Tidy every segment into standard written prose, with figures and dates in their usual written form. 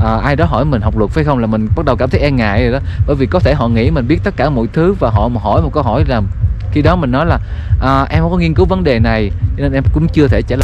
ai đó hỏi mình học luật phải không là mình bắt đầu cảm thấy e ngại rồi đó, bởi vì có thể họ nghĩ mình biết tất cả mọi thứ và họ mà hỏi một câu hỏi là khi đó mình nói là em không có nghiên cứu vấn đề này cho nên em cũng chưa thể trả lời.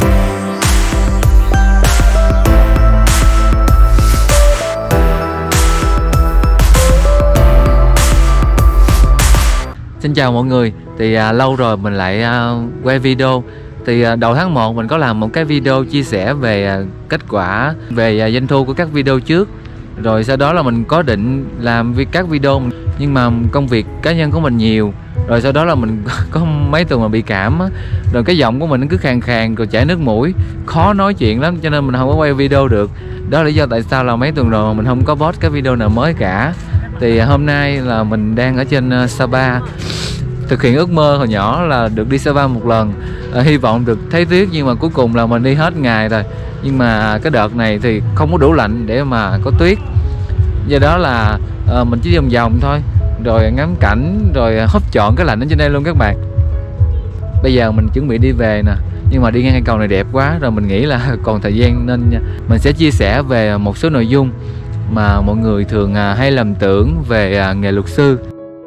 Xin chào mọi người, thì lâu rồi mình lại quay video. Thì đầu tháng 1 mình có làm một cái video chia sẻ về kết quả về doanh thu của các video trước. Rồi sau đó là mình có định làm các video nhưng mà công việc cá nhân của mình nhiều. Rồi sau đó là mình có mấy tuần mà bị cảm á. Rồi cái giọng của mình nó cứ khàn khàn rồi chảy nước mũi, khó nói chuyện lắm cho nên mình không có quay video được. Đó là lý do tại sao là mấy tuần rồi mình không có post cái video nào mới cả. Thì hôm nay là mình đang ở trên Sapa, thực hiện ước mơ hồi nhỏ là được đi Sapa một lần, hy vọng được thấy tuyết nhưng mà cuối cùng là mình đi hết ngày rồi. Nhưng mà cái đợt này thì không có đủ lạnh để mà có tuyết, do đó là mình chỉ vòng vòng thôi, rồi ngắm cảnh, rồi húp trọn cái lạnh ở trên đây luôn các bạn. Bây giờ mình chuẩn bị đi về nè, nhưng mà đi ngang cây cầu này đẹp quá, rồi mình nghĩ là còn thời gian nên mình sẽ chia sẻ về một số nội dung mà mọi người thường hay lầm tưởng về nghề luật sư.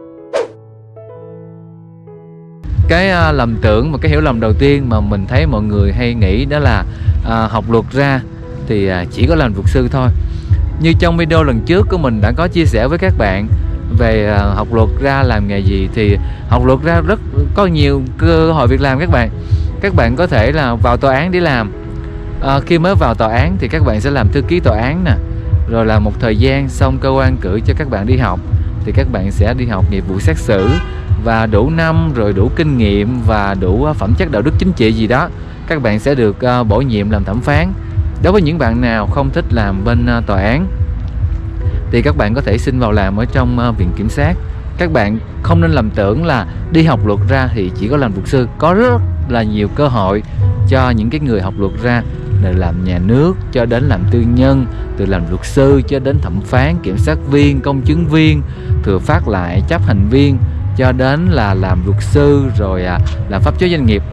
Cái lầm tưởng và cái hiểu lầm đầu tiên mà mình thấy mọi người hay nghĩ đó là học luật ra thì chỉ có làm luật sư thôi. Như trong video lần trước của mình đã có chia sẻ với các bạn về học luật ra làm nghề gì, thì học luật ra rất có nhiều cơ hội việc làm các bạn. Các bạn có thể là vào tòa án để làm. Khi mới vào tòa án thì các bạn sẽ làm thư ký tòa án nè, rồi là một thời gian xong cơ quan cử cho các bạn đi học thì các bạn sẽ đi học nghiệp vụ xét xử, và đủ năm rồi đủ kinh nghiệm và đủ phẩm chất đạo đức chính trị gì đó, các bạn sẽ được bổ nhiệm làm thẩm phán. Đối với những bạn nào không thích làm bên tòa án thì các bạn có thể xin vào làm ở trong viện kiểm sát. Các bạn không nên lầm tưởng là đi học luật ra thì chỉ có làm luật sư. Có rất là nhiều cơ hội cho những cái người học luật ra, từ làm nhà nước cho đến làm tư nhân, từ làm luật sư cho đến thẩm phán, kiểm sát viên, công chứng viên, thừa phát lại, chấp hành viên, cho đến là làm luật sư, rồi làm pháp chế doanh nghiệp.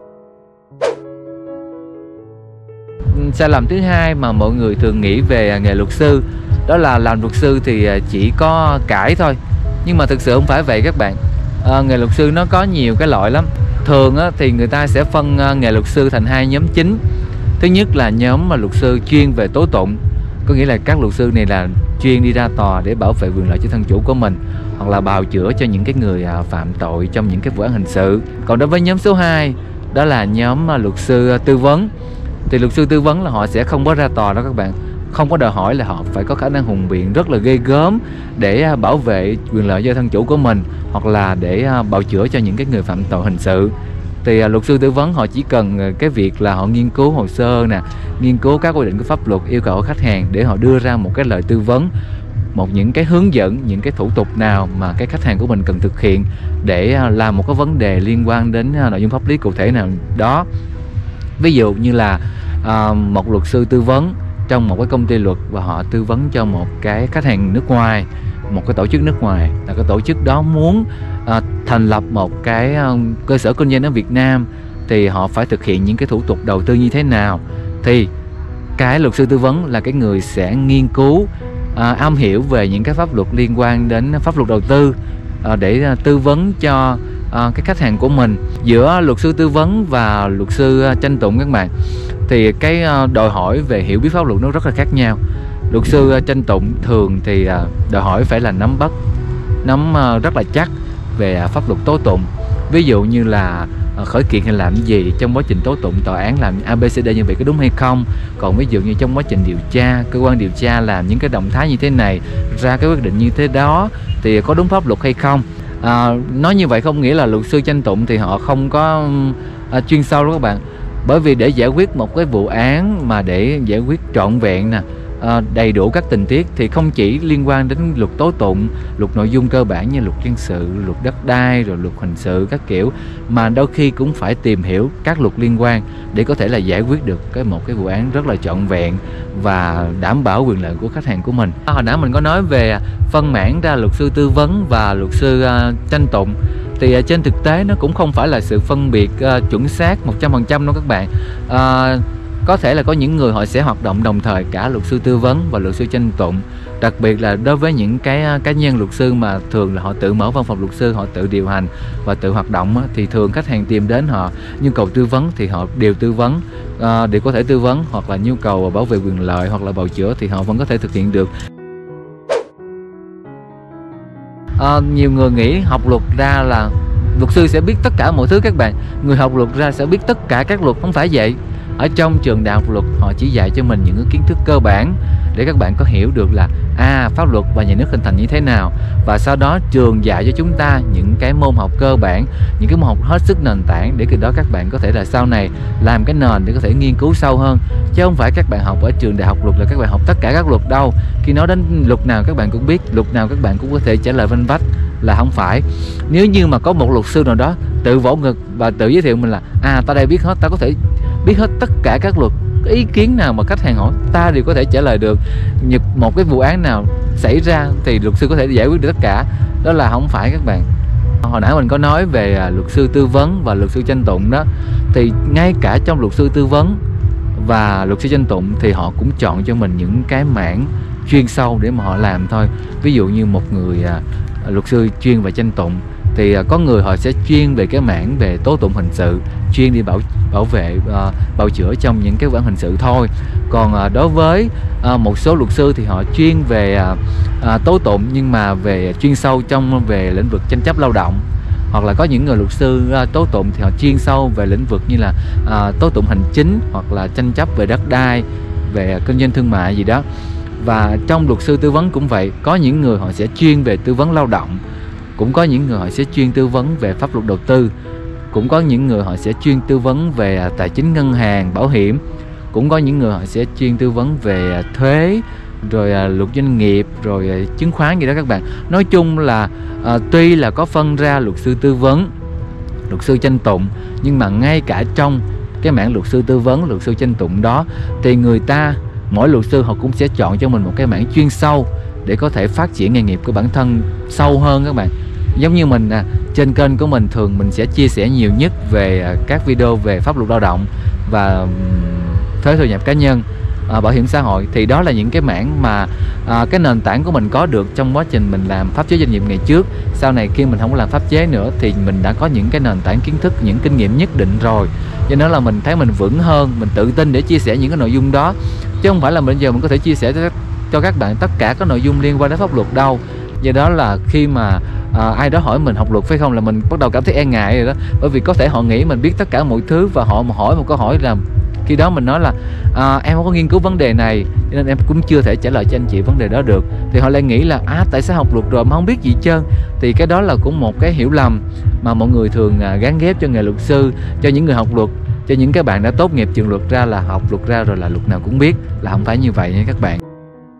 Sai lầm thứ hai mà mọi người thường nghĩ về nghề luật sư đó là làm luật sư thì chỉ có cãi thôi. Nhưng mà thực sự không phải vậy các bạn. Nghề luật sư nó có nhiều cái loại lắm. Thường thì người ta sẽ phân nghề luật sư thành hai nhóm chính. Thứ nhất là nhóm mà luật sư chuyên về tố tụng, có nghĩa là các luật sư này là chuyên đi ra tòa để bảo vệ quyền lợi cho thân chủ của mình, hoặc là bào chữa cho những cái người phạm tội trong những cái vụ án hình sự. Còn đối với nhóm số 2 đó là nhóm luật sư tư vấn. Thì luật sư tư vấn là họ sẽ không có ra tòa đó các bạn, không có đòi hỏi là họ phải có khả năng hùng biện rất là ghê gớm để bảo vệ quyền lợi cho thân chủ của mình, hoặc là để bào chữa cho những cái người phạm tội hình sự. Thì luật sư tư vấn họ chỉ cần cái việc là họ nghiên cứu hồ sơ nè, nghiên cứu các quy định của pháp luật, yêu cầu của khách hàng để họ đưa ra một cái lời tư vấn, những cái hướng dẫn, những cái thủ tục nào mà cái khách hàng của mình cần thực hiện để làm một cái vấn đề liên quan đến nội dung pháp lý cụ thể nào đó. Ví dụ như là một luật sư tư vấn trong một cái công ty luật và họ tư vấn cho một cái khách hàng nước ngoài, một cái tổ chức nước ngoài, là cái tổ chức đó muốn thành lập một cái cơ sở kinh doanh ở Việt Nam thì họ phải thực hiện những cái thủ tục đầu tư như thế nào. Thì cái luật sư tư vấn là cái người sẽ nghiên cứu, am hiểu về những cái pháp luật liên quan đến pháp luật đầu tư để tư vấn cho cái khách hàng của mình. Giữa luật sư tư vấn và luật sư tranh tụng các bạn, thì cái đòi hỏi về hiểu biết pháp luật nó rất là khác nhau. Luật sư tranh tụng thường thì đòi hỏi phải là nắm rất là chắc về pháp luật tố tụng. Ví dụ như là khởi kiện hay làm gì trong quá trình tố tụng, tòa án làm ABCD như vậy có đúng hay không. Còn ví dụ như trong quá trình điều tra, cơ quan điều tra làm những cái động thái như thế này, ra cái quyết định như thế đó thì có đúng pháp luật hay không. Nói như vậy không nghĩa là luật sư tranh tụng thì họ không có chuyên sâu đó các bạn. Bởi vì để giải quyết một cái vụ án mà để giải quyết trọn vẹn nè, đầy đủ các tình tiết thì không chỉ liên quan đến luật tố tụng, luật nội dung cơ bản như luật dân sự, luật đất đai, rồi luật hình sự các kiểu, mà đôi khi cũng phải tìm hiểu các luật liên quan để có thể là giải quyết được một cái vụ án rất là trọn vẹn và đảm bảo quyền lợi của khách hàng của mình. Hồi nãy mình có nói về phân mảng ra luật sư tư vấn và luật sư tranh tụng, thì trên thực tế nó cũng không phải là sự phân biệt chuẩn xác 100% đâu các bạn. có thể là có những người họ sẽ hoạt động đồng thời cả luật sư tư vấn và luật sư tranh tụng. Đặc biệt là đối với những cái cá nhân luật sư mà thường là họ tự mở văn phòng luật sư, họ tự điều hành và tự hoạt động á, thì thường khách hàng tìm đến họ nhu cầu tư vấn thì họ đều tư vấn, đều có thể tư vấn, hoặc là nhu cầu bảo vệ quyền lợi hoặc là bào chữa thì họ vẫn có thể thực hiện được. Nhiều người nghĩ học luật ra là luật sư sẽ biết tất cả mọi thứ các bạn. Người học luật ra sẽ biết tất cả các luật, không phải vậy. Ở trong trường đại học luật họ chỉ dạy cho mình những cái kiến thức cơ bản để các bạn có hiểu được là pháp luật và nhà nước hình thành như thế nào, và sau đó trường dạy cho chúng ta những cái môn học cơ bản, những cái môn học hết sức nền tảng để từ đó các bạn có thể là sau này làm cái nền để có thể nghiên cứu sâu hơn. Chứ không phải các bạn học ở trường đại học luật là các bạn học tất cả các luật đâu. Khi nói đến luật nào các bạn cũng biết, luật nào các bạn cũng có thể trả lời vanh vách, là không phải. Nếu như mà có một luật sư nào đó tự vỗ ngực và tự giới thiệu mình là ta đây biết hết, ta có thể biết hết tất cả các luật, ý kiến nào mà khách hàng hỏi ta đều có thể trả lời được, một cái vụ án nào xảy ra thì luật sư có thể giải quyết được tất cả, đó là không phải các bạn. Hồi nãy mình có nói về luật sư tư vấn và luật sư tranh tụng đó, thì ngay cả trong luật sư tư vấn và luật sư tranh tụng thì họ cũng chọn cho mình những cái mảng chuyên sâu để mà họ làm thôi. Ví dụ như một người luật sư chuyên về tranh tụng thì có người họ sẽ chuyên về cái mảng về tố tụng hình sự, chuyên đi bảo vệ bào chữa trong những cái vụ án hình sự thôi. Còn đối với một số luật sư thì họ chuyên về tố tụng nhưng mà về chuyên sâu trong về lĩnh vực tranh chấp lao động, hoặc là có những người luật sư tố tụng thì họ chuyên sâu về lĩnh vực như là tố tụng hành chính hoặc là tranh chấp về đất đai, về kinh doanh thương mại gì đó. Và trong luật sư tư vấn cũng vậy, có những người họ sẽ chuyên về tư vấn lao động, cũng có những người họ sẽ chuyên tư vấn về pháp luật đầu tư, cũng có những người họ sẽ chuyên tư vấn về tài chính ngân hàng, bảo hiểm, cũng có những người họ sẽ chuyên tư vấn về thuế, rồi luật doanh nghiệp, rồi chứng khoán gì đó các bạn. Nói chung là tuy là có phân ra luật sư tư vấn, luật sư tranh tụng, nhưng mà ngay cả trong cái mảng luật sư tư vấn, luật sư tranh tụng đó thì mỗi luật sư họ cũng sẽ chọn cho mình một cái mảng chuyên sâu để có thể phát triển nghề nghiệp của bản thân sâu hơn các bạn. Giống như mình trên kênh của mình thường mình sẽ chia sẻ nhiều nhất về các video về pháp luật lao động và thuế thu nhập cá nhân, bảo hiểm xã hội, thì đó là những cái mảng mà cái nền tảng của mình có được trong quá trình mình làm pháp chế doanh nghiệp ngày trước. Sau này khi mình không có làm pháp chế nữa thì mình đã có những cái nền tảng kiến thức, những kinh nghiệm nhất định rồi, cho nên là mình thấy mình vững hơn, mình tự tin để chia sẻ những cái nội dung đó, chứ không phải là bây giờ mình có thể chia sẻ cho các bạn tất cả các nội dung liên quan đến pháp luật đâu. Do đó là khi mà ai đó hỏi mình học luật phải không là mình bắt đầu cảm thấy e ngại rồi đó, bởi vì có thể họ nghĩ mình biết tất cả mọi thứ và họ mà hỏi một câu hỏi là khi đó mình nói là em không có nghiên cứu vấn đề này cho nên em cũng chưa thể trả lời cho anh chị vấn đề đó được, thì họ lại nghĩ là tại sao học luật rồi mà không biết gì hết trơn. Thì cái đó là cũng một cái hiểu lầm mà mọi người thường gán ghép cho nghề luật sư, cho những người học luật, cho những cái bạn đã tốt nghiệp trường luật ra là học luật ra rồi là luật nào cũng biết, là không phải như vậy nha các bạn.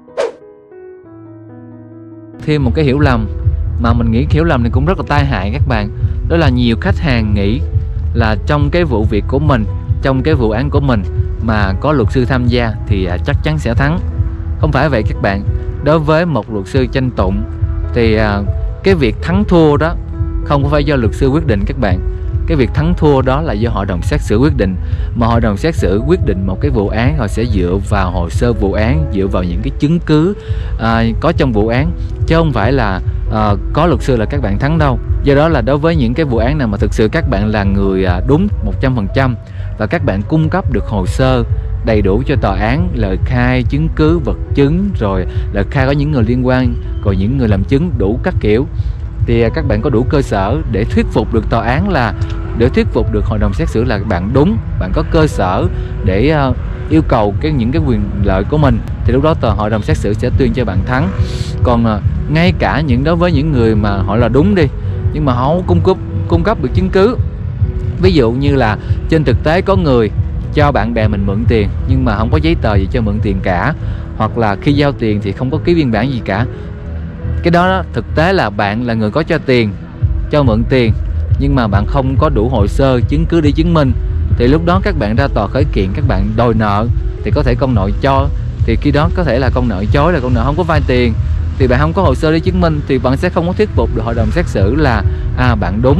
Thêm một cái hiểu lầm mà mình nghĩ hiểu lầm này cũng rất là tai hại các bạn, đó là nhiều khách hàng nghĩ là trong cái vụ việc của mình, trong cái vụ án của mình mà có luật sư tham gia thì chắc chắn sẽ thắng. Không phải vậy các bạn. Đối với một luật sư tranh tụng thì cái việc thắng thua đó không phải do luật sư quyết định các bạn. Cái việc thắng thua đó là do hội đồng xét xử quyết định. Mà hội đồng xét xử quyết định một cái vụ án, họ sẽ dựa vào hồ sơ vụ án, dựa vào những cái chứng cứ có trong vụ án, chứ không phải là có luật sư là các bạn thắng đâu. Do đó là đối với những cái vụ án nào mà thực sự các bạn là người đúng 100% và các bạn cung cấp được hồ sơ đầy đủ cho tòa án, lời khai, chứng cứ, vật chứng, rồi lời khai có những người liên quan, rồi những người làm chứng đủ các kiểu, thì các bạn có đủ cơ sở để thuyết phục được tòa án, là để thuyết phục được hội đồng xét xử là bạn đúng, bạn có cơ sở để yêu cầu những cái quyền lợi của mình, thì lúc đó hội đồng xét xử sẽ tuyên cho bạn thắng. Còn ngay cả đối với những người mà họ là đúng đi nhưng mà họ không cung cấp được chứng cứ, ví dụ như là trên thực tế có người cho bạn bè mình mượn tiền nhưng mà không có giấy tờ gì cho mượn tiền cả, hoặc là khi giao tiền thì không có ký biên bản gì cả, cái đó thực tế là bạn là người có cho mượn tiền nhưng mà bạn không có đủ hồ sơ chứng cứ để chứng minh, thì lúc đó các bạn ra tòa khởi kiện, các bạn đòi nợ thì có thể con nợ cho, thì khi đó có thể là con nợ chối là con nợ không có vay tiền, thì bạn không có hồ sơ để chứng minh thì bạn sẽ không có thuyết phục được hội đồng xét xử là bạn đúng.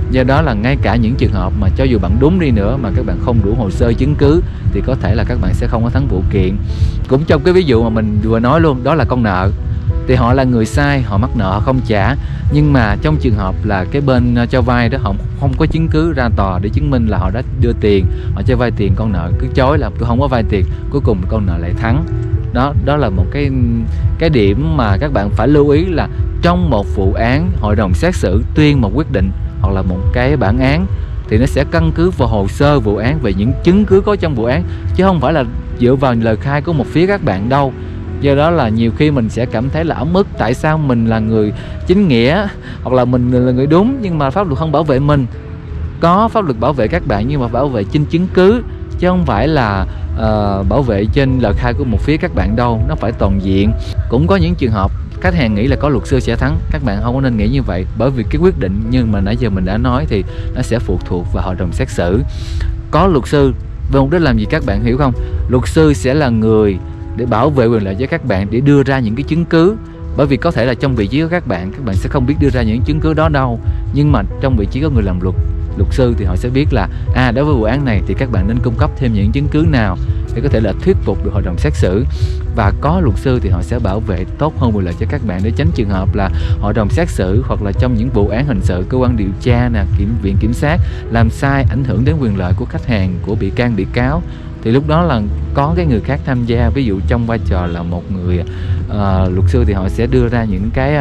Do đó là ngay cả những trường hợp mà cho dù bạn đúng đi nữa mà các bạn không đủ hồ sơ chứng cứ thì có thể là các bạn sẽ không có thắng vụ kiện. Cũng trong cái ví dụ mà mình vừa nói luôn, đó là con nợ. Thì họ là người sai, họ mắc nợ họ không trả, nhưng mà trong trường hợp là cái bên cho vay đó họ không có chứng cứ ra tòa để chứng minh là họ đã đưa tiền, họ cho vay tiền, con nợ cứ chối là tôi không có vay tiền, cuối cùng con nợ lại thắng. Đó là một cái điểm mà các bạn phải lưu ý, là trong một vụ án hội đồng xét xử tuyên một quyết định hoặc là một cái bản án thì nó sẽ căn cứ vào hồ sơ vụ án, về những chứng cứ có trong vụ án, chứ không phải là dựa vào lời khai của một phía các bạn đâu. Do đó là nhiều khi mình sẽ cảm thấy là ấm ức, tại sao mình là người chính nghĩa hoặc là mình là người đúng nhưng mà pháp luật không bảo vệ mình. Có pháp luật bảo vệ các bạn nhưng mà bảo vệ trên chứng cứ, chứ không phải là bảo vệ trên lời khai của một phía các bạn đâu. Nó phải toàn diện. Cũng có những trường hợp khách hàng nghĩ là có luật sư sẽ thắng. Các bạn không có nên nghĩ như vậy, bởi vì cái quyết định như mà nãy giờ mình đã nói thì nó sẽ phụ thuộc vào hội đồng xét xử. Có luật sư với mục đích làm gì các bạn hiểu không? Luật sư sẽ là người để bảo vệ quyền lợi cho các bạn, để đưa ra những cái chứng cứ. Bởi vì có thể là trong vị trí của các bạn sẽ không biết đưa ra những chứng cứ đó đâu, nhưng mà trong vị trí có người làm luật sư thì họ sẽ biết là đối với vụ án này thì các bạn nên cung cấp thêm những chứng cứ nào để có thể là thuyết phục được hội đồng xét xử. Và có luật sư thì họ sẽ bảo vệ tốt hơn quyền lợi cho các bạn, để tránh trường hợp là hội đồng xét xử hoặc là trong những vụ án hình sự, cơ quan điều tra nè, viện kiểm sát làm sai ảnh hưởng đến quyền lợi của khách hàng, của bị can bị cáo, thì lúc đó là có cái người khác tham gia. Ví dụ trong vai trò là một người luật sư thì họ sẽ đưa ra những cái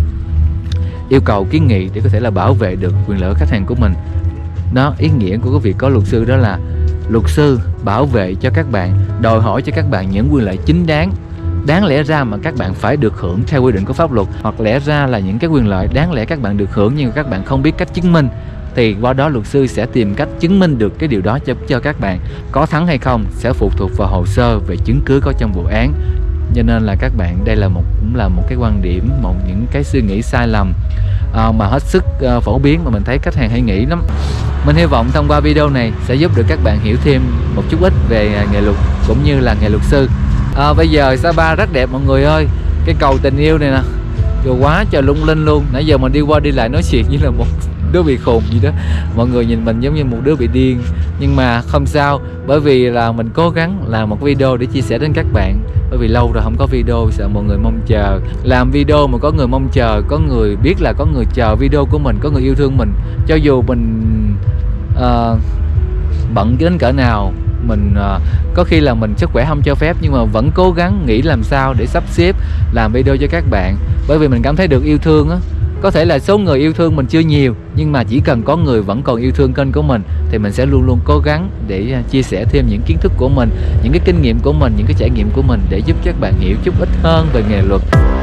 yêu cầu kiến nghị để có thể là bảo vệ được quyền lợi của khách hàng của mình. Đó, ý nghĩa của cái việc có luật sư đó là luật sư bảo vệ cho các bạn, đòi hỏi cho các bạn những quyền lợi chính đáng lẽ ra mà các bạn phải được hưởng theo quy định của pháp luật, hoặc lẽ ra là những cái quyền lợi đáng lẽ các bạn được hưởng nhưng các bạn không biết cách chứng minh, thì qua đó luật sư sẽ tìm cách chứng minh được cái điều đó cho các bạn. Có thắng hay không sẽ phụ thuộc vào hồ sơ về chứng cứ có trong vụ án. Cho nên là các bạn, đây cũng là một cái quan điểm, những cái suy nghĩ sai lầm mà hết sức phổ biến mà mình thấy khách hàng hay nghĩ lắm. Mình hy vọng thông qua video này sẽ giúp được các bạn hiểu thêm một chút ít về nghề luật cũng như là nghề luật sư. Bây giờ Sapa rất đẹp mọi người ơi. Cái cầu tình yêu này nè, trời quá trời lung linh luôn. Nãy giờ mình đi qua đi lại nói chuyện như là một đứa bị khùng gì đó. Mọi người nhìn mình giống như một đứa bị điên. Nhưng mà không sao, bởi vì là mình cố gắng làm một video để chia sẻ đến các bạn. Bởi vì lâu rồi không có video, sợ mọi người mong chờ. Làm video mà có người mong chờ, có người biết là có người chờ video của mình, có người yêu thương mình. Cho dù mình bận đến cỡ nào, mình có khi là mình sức khỏe không cho phép, nhưng mà vẫn cố gắng nghĩ làm sao để sắp xếp làm video cho các bạn. Bởi vì mình cảm thấy được yêu thương á. Có thể là số người yêu thương mình chưa nhiều, nhưng mà chỉ cần có người vẫn còn yêu thương kênh của mình thì mình sẽ luôn luôn cố gắng để chia sẻ thêm những kiến thức của mình, những cái kinh nghiệm của mình, những cái trải nghiệm của mình để giúp các bạn hiểu chút ít hơn về nghề luật.